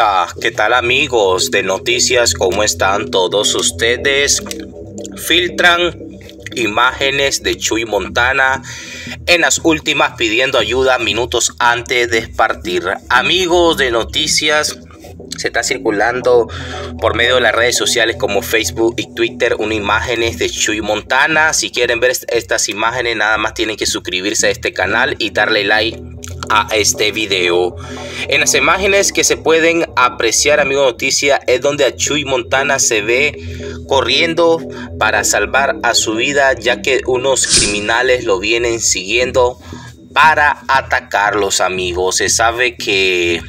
Hola, ¿qué tal amigos de noticias? ¿Cómo están todos ustedes? Filtran imágenes de Chuy Montana en las últimas pidiendo ayuda minutos antes de partir. Amigos de noticias, se está circulando por medio de las redes sociales como Facebook y Twitter unas imágenes de Chuy Montana. Si quieren ver estas imágenes, nada más tienen que suscribirse a este canal y darle like a este video. En las imágenes que se pueden apreciar, amigos de noticias, es donde a Chuy Montana se ve corriendo para salvar a su vida, ya que unos criminales lo vienen siguiendo para atacarlos. Amigos, se sabe que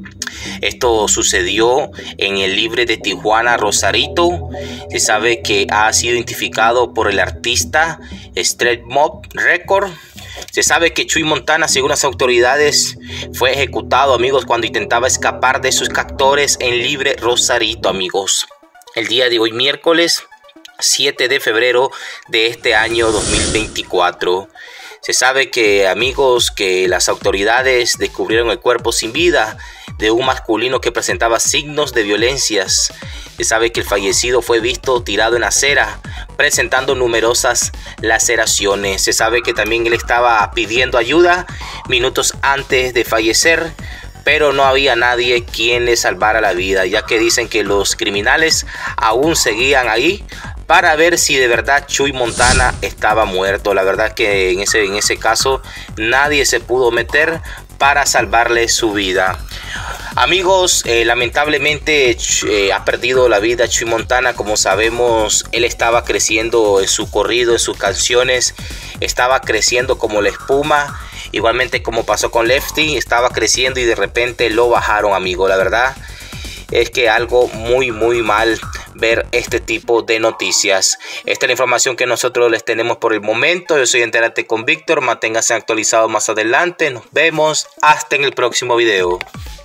esto sucedió en el Libre de Tijuana, Rosarito. Se sabe que ha sido identificado por el artista Street Mob Record. Se sabe que Chuy Montana, según las autoridades, fue ejecutado, amigos, cuando intentaba escapar de sus captores en Libre Rosarito, amigos. El día de hoy, miércoles 7 de febrero de este año 2024. Se sabe que, amigos, que las autoridades descubrieron el cuerpo sin vida de un masculino que presentaba signos de violencias. Se sabe que el fallecido fue visto tirado en acera, presentando numerosas laceraciones. Se sabe que también él estaba pidiendo ayuda minutos antes de fallecer, pero no había nadie quien le salvara la vida, ya que dicen que los criminales aún seguían ahí para ver si de verdad Chuy Montana estaba muerto. La verdad que en ese caso nadie se pudo meter para salvarle su vida. Amigos, lamentablemente ha perdido la vida Chuy Montana. Como sabemos, él estaba creciendo en su corrido, en sus canciones, estaba creciendo como la espuma. Igualmente como pasó con Lefty, estaba creciendo y de repente lo bajaron, amigo. La verdad es que algo muy mal ver este tipo de noticias. Esta es la información que nosotros les tenemos por el momento. Yo soy Entérate con Víctor. Manténganse actualizados más adelante. Nos vemos hasta en el próximo video.